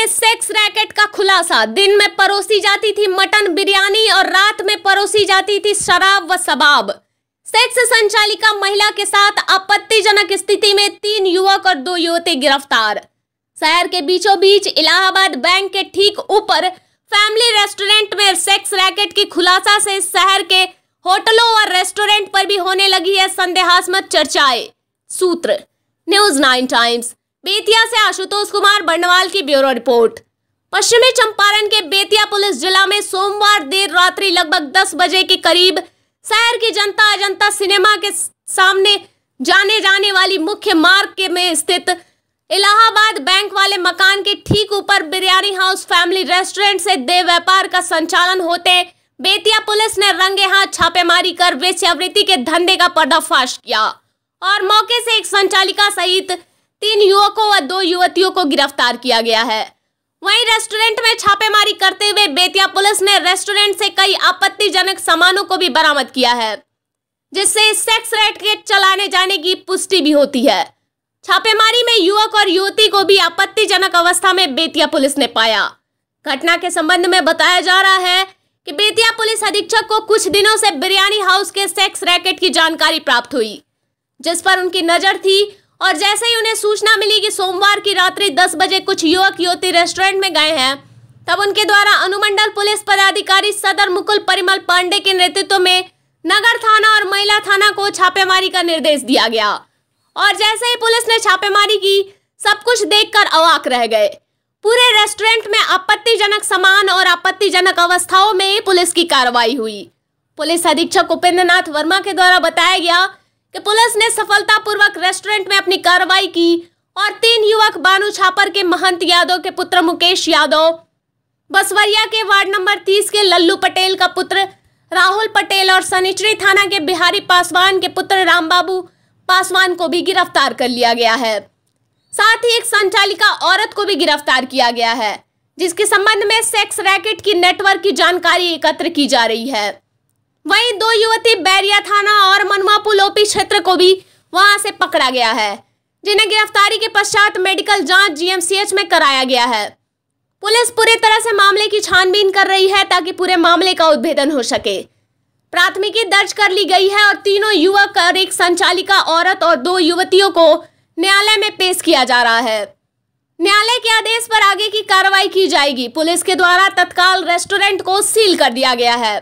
में sex racket का खुलासा। दिन में परोसी जाती थी मटन बिरयानी और रात में परोसी जाती थी शराब व शबाब। सेक्स संचालिका महिला के साथ आपत्तिजनक स्थिति में 3 युवक और 2 युवती गिरफ्तार। शहर के बीचों बीच इलाहाबाद बैंक के ठीक ऊपर फैमिली रेस्टोरेंट में सेक्स रैकेट की खुलासा से शहर के होटलों और रेस्टोरेंट पर भी होने लगी है संदेहास्पद चर्चाएं। सूत्र न्यूज़ 9 टाइम्स। बेतिया से आशुतोष कुमार बर्नवाल की ब्यूरो रिपोर्ट। पश्चिमी चंपारण के बेतिया पुलिस जिला में सोमवार देर रात्रि लगभग 10 बजे के करीब शहर की जनता अजंता सिनेमा के सामने जाने वाली मुख्य मार्ग में स्थित इलाहाबाद बैंक वाले मकान के ठीक ऊपर बिरयानी हाउस फैमिली रेस्टोरेंट से देह व्यापार का संचालन होते बेतिया पुलिस ने रंगे हाथ छापेमारी कर वेश्यावृत्ति के धंधे का पर्दाफाश किया और मौके से एक संचालिका सहित 3 युवकों व 2 युवतियों को गिरफ्तार किया गया है। वहीं रेस्टोरेंट में छापेमारी करते हुए बेतिया पुलिस ने रेस्टोरेंट से कई आपत्तिजनक सामानों को भी बरामद किया है, जिससे सेक्स रैकेट चलाने जाने की पुष्टि भी होती है। छापेमारी में युवक और युवती को भी आपत्तिजनक अवस्था में बेतिया पुलिस ने पाया। घटना के संबंध में बताया जा रहा है कि बेतिया पुलिस अधीक्षक को कुछ दिनों से बिरयानी हाउस के सेक्स रैकेट की जानकारी प्राप्त हुई, जिस पर उनकी नजर थी और जैसे ही उन्हें सूचना मिली कि सोमवार की रात्रि 10 बजे कुछ युवक युवती रेस्टोरेंट में गए हैं, तब उनके द्वारा अनुमंडल पुलिस पदाधिकारी सदर मुकुल परिमल पांडे के नेतृत्व में नगर थाना और महिला थाना को छापेमारी का निर्देश दिया गया। और जैसे ही पुलिस ने छापेमारी की, सब कुछ देखकर अवाक रह गए। पूरे रेस्टोरेंट में आपत्तिजनक सामान और आपत्तिजनक अवस्थाओं में पुलिस की कार्रवाई हुई। पुलिस अधीक्षक उपेंद्र नाथ वर्मा के द्वारा बताया गया कि पुलिस ने सफलतापूर्वक रेस्टोरेंट में अपनी कार्रवाई की और 3 युवक बानू छापर के महंत यादव के पुत्र मुकेश यादव, बसवरिया के वार्ड नंबर 30 के लल्लू पटेल का पुत्र राहुल पटेल और सनिचरी थाना के बिहारी पासवान के पुत्र रामबाबू पासवान को भी गिरफ्तार कर लिया गया है। साथ ही एक संचालिका औरत को भी गिरफ्तार किया गया है, जिसके संबंध में सेक्स रैकेट की नेटवर्क की जानकारी एकत्र की जा रही है। वहीं 2 युवती बैरिया थाना और मनुआपुल ओपी क्षेत्र को भी वहां से पकड़ा गया है, जिन्हें गिरफ्तारी के पश्चात मेडिकल जांच जीएमसीएच में कराया गया है। पुलिस पूरी तरह से मामले की छानबीन कर रही है ताकि पूरे मामले का उद्भेदन हो सके। प्राथमिकी दर्ज कर ली गई है और 3 युवक और एक संचालिका औरत और 2 युवतियों को न्यायालय में पेश किया जा रहा है। न्यायालय के आदेश पर आगे की कार्रवाई की जाएगी। पुलिस के द्वारा तत्काल रेस्टोरेंट को सील कर दिया गया है।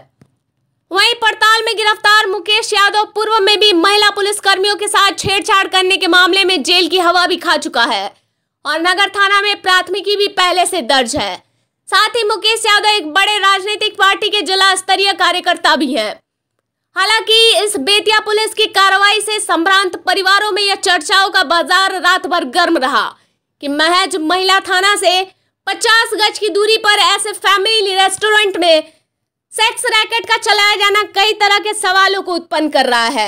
वहीं पड़ताल में गिरफ्तार मुकेश यादव पूर्व में भी महिला पुलिस कर्मियों के साथ छेड़छाड़ करने के मामले में जेल की हवा भी खा चुका है और नगर थाना में प्राथमिकी भी पहले से दर्ज है। साथ ही मुकेश यादव एक बड़े राजनीतिक पार्टी के जिला स्तरीय कार्यकर्ता भी हैं। हालांकि इस बेतिया पुलिस की कार्रवाई से संभ्रांत परिवारों में यह चर्चाओं का बाजार रात भर गर्म रहा कि महज महिला थाना से 50 गज की दूरी पर ऐसे फैमिली रेस्टोरेंट में सेक्स रैकेट का चलाया जाना कई तरह के सवालों को उत्पन्न कर रहा है।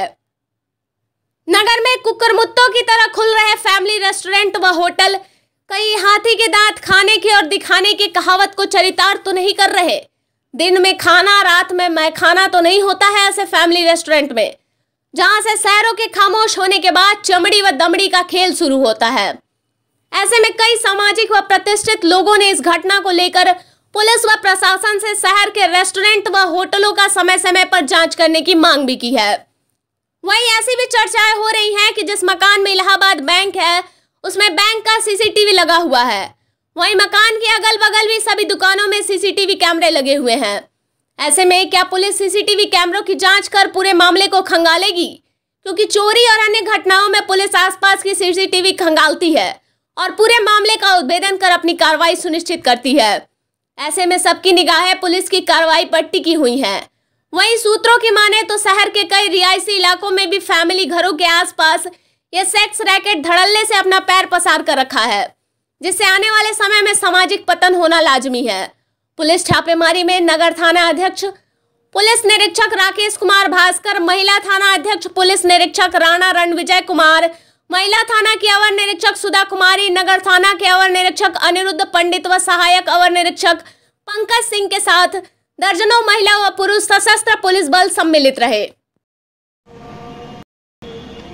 नगर में कुकुरमुत्तों की तरह खुल रहे फैमिली रेस्टोरेंट व होटल कई हाथी के दांत खाने के और दिखाने की कहावत को चरितार्थ तो नहीं कर रहे। दिन में खाना, रात में मैं खाना तो नहीं होता है ऐसे फैमिली रेस्टोरेंट में, जहां से शहरों के खामोश होने के बाद चमड़ी व दमड़ी का खेल शुरू होता है। ऐसे में कई सामाजिक व प्रतिष्ठित लोगों ने इस घटना को लेकर पुलिस व प्रशासन से शहर के रेस्टोरेंट व होटलों का समय समय पर जांच करने की मांग भी की है। वहीं ऐसी भी चर्चाएं हो रही हैं कि जिस मकान में इलाहाबाद बैंक है, उसमें बैंक का सीसीटीवी लगा हुआ है। वहीं मकान के अगल बगल भी सभी दुकानों में सीसीटीवी कैमरे लगे हुए हैं। ऐसे में क्या पुलिस सीसीटीवी कैमरों की जांच कर पूरे मामले को खंगालेगी? क्योंकि चोरी और अन्य घटनाओं में पुलिस आसपास की सीसीटीवी खंगालती है और पूरे मामले का उद्भेदन कर अपनी कार्रवाई सुनिश्चित करती है। ऐसे में सबकी निगाहें पुलिस की कार्रवाई पर टिकी हुई हैं। वहीं सूत्रों की माने तो शहर के कई रिहायशी इलाकों में भी फैमिली घरों के आसपास यह सेक्स रैकेट धड़ल्ले से अपना पैर पसार कर रखा है, जिससे आने वाले समय में सामाजिक पतन होना लाजमी है। पुलिस छापेमारी में नगर थाना अध्यक्ष पुलिस निरीक्षक राकेश कुमार भास्कर, महिला थाना अध्यक्ष पुलिस निरीक्षक राणा रणविजय कुमार, महिला थाना की अवर निरीक्षक सुधा कुमारी, नगर थाना के अवर निरीक्षक अनिरुद्ध पंडित व सहायक अवर निरीक्षक पंकज सिंह के साथ दर्जनों महिला व पुरुष सशस्त्र पुलिस बल सम्मिलित रहे।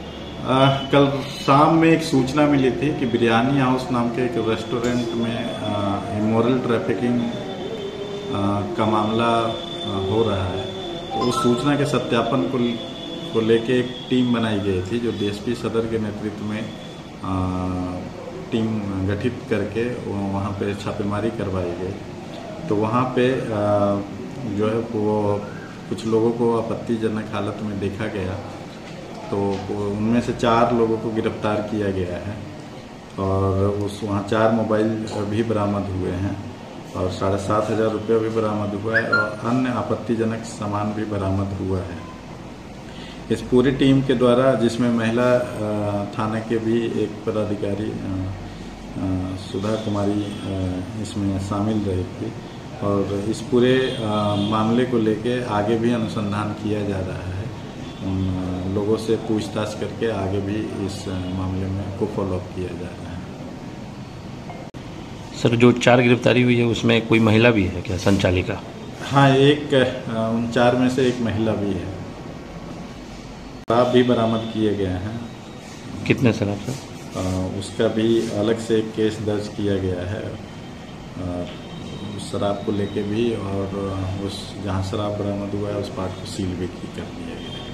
कल शाम में एक सूचना मिली थी कि बिरयानी हाउस नाम के एक रेस्टोरेंट में इमोरल ट्रैफिकिंग का मामला हो रहा है। तो उस सूचना के सत्यापन को लेके एक टीम बनाई गई थी, जो डीएसपी सदर के नेतृत्व में टीम गठित करके वहाँ पे छापेमारी करवाई गई। तो वहाँ पे जो है वो कुछ लोगों को आपत्तिजनक हालत में देखा गया, तो उनमें से 4 लोगों को गिरफ्तार किया गया है और वहाँ 4 मोबाइल भी बरामद हुए हैं और 7,500 रुपये भी बरामद हुआ है और अन्य आपत्तिजनक सामान भी बरामद हुआ है। इस पूरी टीम के द्वारा, जिसमें महिला थाने के भी एक पदाधिकारी सुधा कुमारी इसमें शामिल रही थी, और इस पूरे मामले को लेके आगे भी अनुसंधान किया जा रहा है। उन लोगों से पूछताछ करके आगे भी इस मामले में को फॉलोअप किया जा रहा है। सर, जो 4 गिरफ्तारी हुई है उसमें कोई महिला भी है क्या, संचालिका? हाँ, उन 4 में से एक महिला भी है। शराब भी बरामद किए गए हैं। कितने शराब सर? उसका भी अलग से एक केस दर्ज किया गया है उस शराब को लेके भी, और उस जहाँ शराब बरामद हुआ है उस पार्ट को सील भी कर दिया गया है।